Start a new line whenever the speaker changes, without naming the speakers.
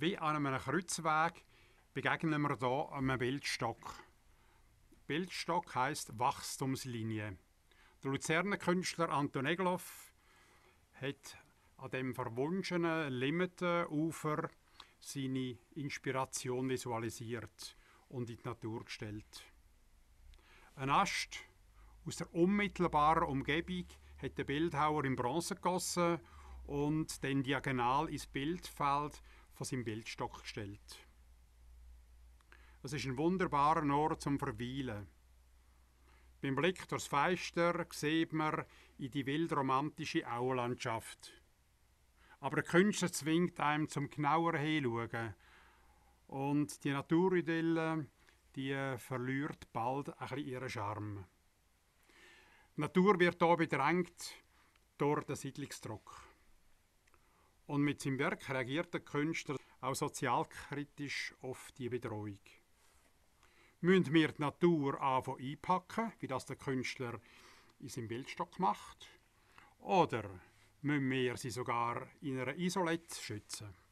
Wie an einem Kreuzweg begegnen wir hier einem Bildstock. Bildstock heisst Wachstumslinie. Der Luzerner Künstler Anton Egloff hat an dem verwunschenen Limitenufer seine Inspiration visualisiert und in die Natur gestellt. Ein Ast aus der unmittelbaren Umgebung hat der Bildhauer in Bronze gegossen und dann diagonal ins Bildfeld von seinem Bildstock gestellt. Es ist ein wunderbarer Ort zum Verweilen. Beim Blick durchs Fenster sieht man in die wildromantische Auenlandschaft. Aber der Künstler zwingt einem zum genauer hinschauen. Und die Naturidylle, die verliert bald ein bisschen ihren Charme. Die Natur wird hier bedrängt durch den Siedlungsdruck. Und mit seinem Werk reagiert der Künstler auch sozialkritisch auf die Bedrohung. Müssen wir die Natur einpacken, wie das der Künstler in seinem Bildstock macht? Oder müssen wir sie sogar in einer Isolette schützen?